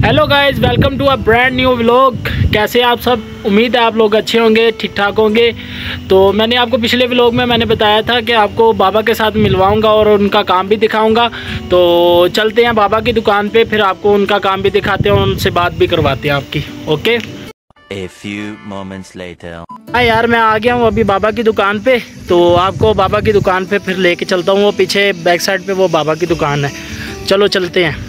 Hello guys, welcome to a brand new vlog. कैसे आप सब? उम्मीद है आप लोग अच्छे होंगे, ठीक ठाक होंगे। तो मैंने आपको पिछले व्लॉग में मैंने बताया था कि आपको बाबा के साथ मिलवाऊंगा और उनका काम भी दिखाऊंगा। तो चलते हैं बाबा की दुकान पे, फिर आपको उनका काम भी दिखाते हैं और उनसे बात भी करवाते हैं आपकी। Okay. A few moments later. हाँ यार, मैं आ गया हूँ अभी बाबा की दुकान पे। तो आपको बाबा की दुकान पे फिर लेके चलता हूँ। वो पीछे बैक साइड पे वो बाबा की दुकान है। चलो चलते हैं।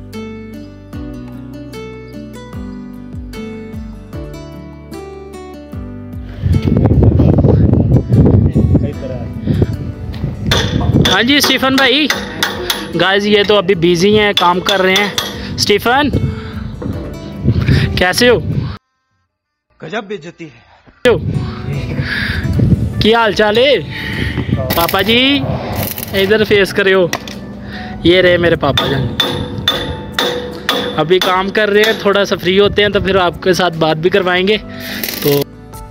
हाँ जी स्टीफन भाई। गाइस ये तो अभी बिजी हैं, काम कर रहे हैं। स्टीफन कैसे हो? गजब बेइज्जती है। क्या हाल चाल है पापा जी? इधर फेस करे हो। ये रहे मेरे पापा जान, अभी काम कर रहे हैं। थोड़ा सा फ्री होते हैं तो फिर आपके साथ बात भी करवाएंगे। तो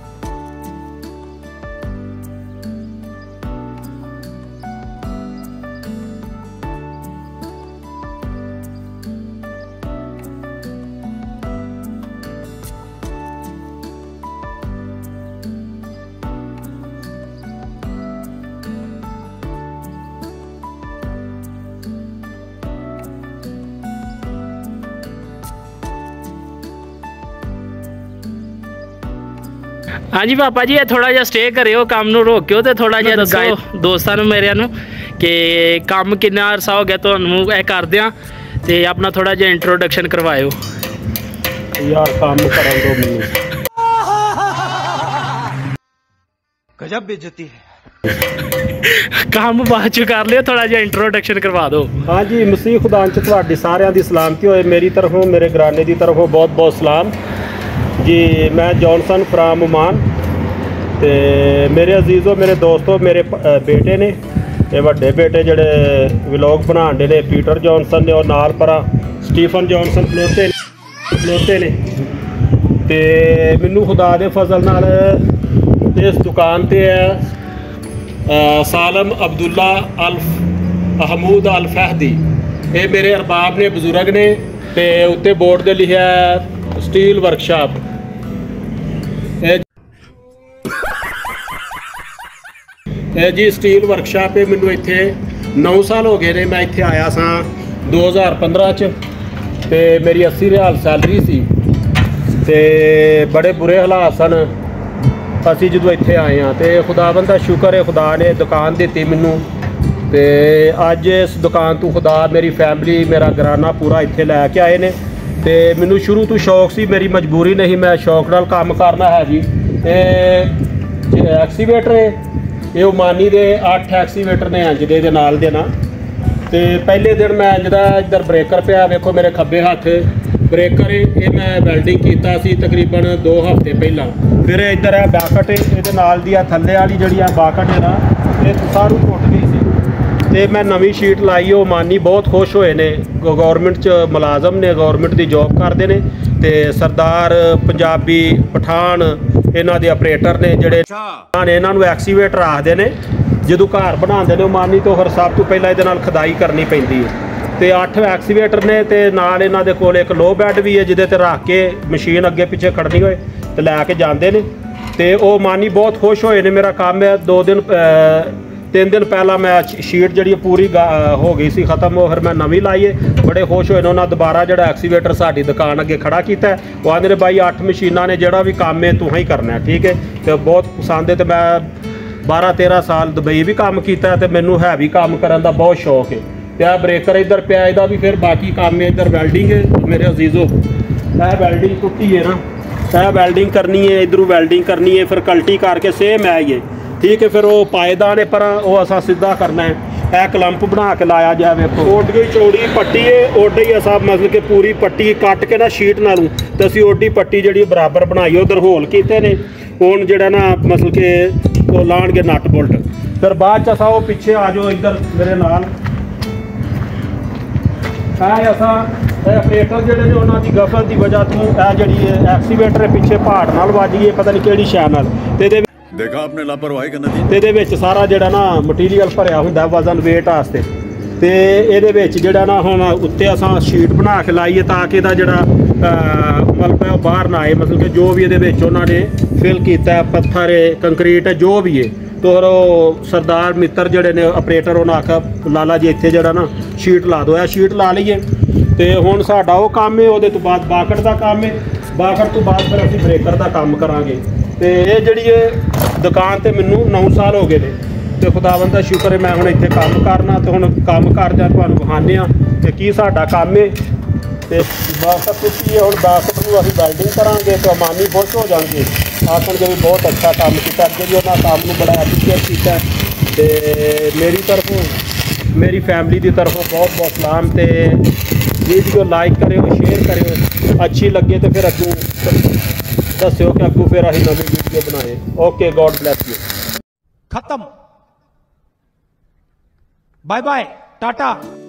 हाँ जी पापा जी, थोड़ा जिहा स्टे करियो, काम नूं रोकियो ते थोड़ा जिहा दसो दोस्तां नूं मेरिਆਂ ਨੂੰ कि काम किन्ना अरसा हो गया तुहानूं ਇਹ करदिਆਂ ते अपना थोड़ा जिहा इंट्रोडक्शन करवाओ यार। काम करन दो मैनूं। गजब बेइज्जती है। काम बाद च कर लियो, थोड़ा जिहा इंट्रोडक्शन करवा दो। हाँ जी, मसीह खुदा च तुहाडी सारिਆਂ ਦੀ सलामती होए। मेरी तरफों, मेरे घराने की तरफों बहुत बहुत सलाम जी। मैं जॉनसन फ्राम ओमान ते मेरे अजीज़ों, मेरे दोस्तों, मेरे बेटे ने ये वड्डे बेटे जड़े व्लॉग बनाने ने पीटर जॉनसन ने और नाल परा स्टीफन जॉनसन खलोते ने। ते मैनू खुदा दे फजल नाल इस दुकान ते है सालम अब्दुल्ला अल महमूद अल फहदी। ये मेरे अरबाब ने, बजुर्ग ने। ते उत्ते बोर्ड दे लिखा है स्टील वर्कशॉप। जी स्टील वर्कशॉप है। मैनू इत्थे 9 साल हो गए ने। मैं इत्थे आया सा 2015 च ते मेरी 80 रियाल सैलरी सी ते बड़े बुरे हालात सन असी जो इत्थे आए हाँ। तो खुदाबंद दा शुक्र है, खुदा ने दुकान दी मैनू। ते अज इस दुकान तो खुदा मेरी फैमिली, मेरा घराना पूरा इत्थे लैके आए ने। ते मैनू शुरू तो शौक सी, मेरी मजबूरी नहीं, मैं शौक नाल काम करना है जी। एक्सीवेटर है ये ओमानी दे 8 एक्सीवेटर ने इंज दे नाल दे ना। ते पहले दिन मैं इंज दा इधर ब्रेकर पिया, वेखो मेरे खब्बे हथ ब्रेकर ये मैं वेल्डिंग कीता सी तकरीबन 2 हफ्ते पहला। फिर इधर है बाकट, ये नाल दी थल्ले वाली जी बाकट है ना, ये सारू टुट गई सी। ते मैं नवी शीट लाई। ओमानी बहुत खुश होए ने, गौरमेंट च मुलाजम ने, गौरमेंट की जॉब करते हैं। ते सरदार पंजाबी पठान इन्हां दे ऑपरेटर ने जिहड़े इन्हां नूं एक्सीवेटर आखदे ने। जदों घर बनाते हैं ओमानी तो फिर सब तो पहला इहदे नाल खदाई करनी पैंदी है। ते 8 एक्सीवेटर ने ते नाल इन्हां दे कोल एक लो बैड भी है जिहदे ते रख के मशीन अगे पिछे खड़नी होए ते लैके जांदे ने। ते ओमानी बहुत खुश होए ने। मेरा काम है 3 दिन पहला मैं शीट जी पूरी हो गई सी खत्म, हो फिर मैं नवी लाई है। बड़े खुश होए ने। उन्होंने दोबारा जो एक्सीवेटर साड़ी दुकान अगे खड़ा किया। वो आते भाई 8 मशीना ने, जोड़ा भी काम है तू ही करना है, ठीक है। तो बहुत पसंद है। तो मैं 12-13 साल दुबई भी काम किया तो मैनू है भी काम करने का बहुत शौक है। तो यह ब्रेकर इधर पिया, इहदा भी फिर बाकी काम है। इधर वेल्डिंग है मेरे अजीज़ों, यह वेल्डिंग टुटी है ना, यह वेल्डिंग करनी है, इधरों वेल्डिंग करनी है, फिर कल्टी करके सेम है ये, ठीक है। फिर वो पायदान है पर वो असा सीधा करना है। यह क्लंप बना के लाया जाए, वेखो ओडी चौड़ी पट्टी है। ओडी असा मतलब कि पूरी पट्टी कट के ना शीट नालों तो असी ओडी पट्टी जी बराबर बनाई, उधर होल किए ने। हुण जिहड़ा ना मतलब कि वो लाणगे नट बोल्ट। फिर बाद च असा वो पिछे आ जाओ इधर मेरे नाल। असा ऑपरेटर जिहड़े ने उन्हां दी गफल की वजह तो यह जी एक्सीवेटर पिछे पहाड़ नाल वज गई, पता नहीं किहड़ी शै नाल। ते देखा आपने लापरवाही का नतीजा। सारा जोड़ा ना मटीरियल भरिया होंगे वजन वेट वास्ते। ਤੇ ਇਹਦੇ ਵਿੱਚ ਜਿਹੜਾ ਨਾ ਹੁਣ ਉੱਤੇ ਅਸਾਂ ਸ਼ੀਟ ਬਣਾ ਕੇ ਲਾਈਏ ਤਾਂ ਕਿ ਇਹਦਾ ਜਿਹੜਾ ਮਲਬਾ ਹੈ ਉਹ ਬਾਹਰ ਨਾ ਆਏ, ਮਤਲਬ ਕਿ ਜੋ ਵੀ ਇਹਦੇ ਵਿੱਚ ਉਹਨਾਂ ਨੇ ਫਿਲ ਕੀਤਾ ਹੈ, ਪੱਥਰ ਹੈ, ਕੰਕਰੀਟ ਹੈ, ਜੋ ਵੀ ਹੈ। तो ਉਹ ਸਰਦਾਰ ਮਿੱਤਰ ਜਿਹੜੇ ਨੇ ਆਪਰੇਟਰ ਉਹਨਾਂ ਆਖਿਆ ਲਾਲਾ ਜੀ ਇੱਥੇ ਜਿਹੜਾ ਨਾ ਸ਼ੀਟ ਲਾ ਦਿਓ, ਇਹ ਸ਼ੀਟ ਲਾ ਲਈਏ। ਤੇ ਹੁਣ ਸਾਡਾ ਉਹ ਕੰਮ ਹੈ, ਉਹਦੇ ਤੋਂ ਬਾਅਦ ਬਾਕਟ ਦਾ ਕੰਮ ਹੈ, ਬਾਕਟ ਤੋਂ ਬਾਅਦ ਫਿਰ ਅਸੀਂ ਬ੍ਰੇਕਰ ਦਾ ਕੰਮ ਕਰਾਂਗੇ। ਤੇ ਇਹ ਜਿਹੜੀ ਇਹ ਦੁਕਾਨ ਤੇ ਮੈਨੂੰ 9 ਸਾਲ ਹੋ ਗਏ ਨੇ ਤੇ ਖੁਦਾਵੰਦ ਦਾ ਸ਼ੁਕਰ ਹੈ ਮੈਂ ਹੁਣ ਇੱਥੇ ਕੰਮ ਕਰਨਾ। ਤੇ ਹੁਣ ਕੰਮ ਕਰਦਿਆਂ ਤੁਹਾਨੂੰ ਵਿਖਾਉਂਦੇ ਹਾਂ ਕਿ ਕੀ ਸਾਡਾ ਕੰਮ ਹੈ। ਤੇ ਬਾਕਟ ਤੁਸੀਂ ਹੁਣ ਬਾਕਟ ਨੂੰ ਅਸੀਂ ਵੈਲਡਿੰਗ ਕਰਾਂਗੇ ਤੇ ਅਮਾਨੀ ਖੁਸ਼ ਹੋ ਜਾਣਗੇ, ਆਖਣਗੇ ਵੀ ਬਹੁਤ ਅੱਛਾ ਕੰਮ ਕੀਤਾ। ਅੱਗੇ ਵੀ ਉਹਨਾਂ ਕੰਮ ਨੂੰ ਬੜਾ ਐਪਰੀਸ਼ੀਏਟ ਕੀਤਾ ਤੇ ਮੇਰੀ ਤਰਫੋਂ मेरी फैमिली की तरफों बहुत बहुत सलाम। तो वीडियो लाइक करो, शेयर करो, अच्छी लगे तो फिर अगू दस्यो कि अगू फिर असीं नवी वीडियो बनाए। Okay, God bless you. खत्म, बाय बाय, टाटा।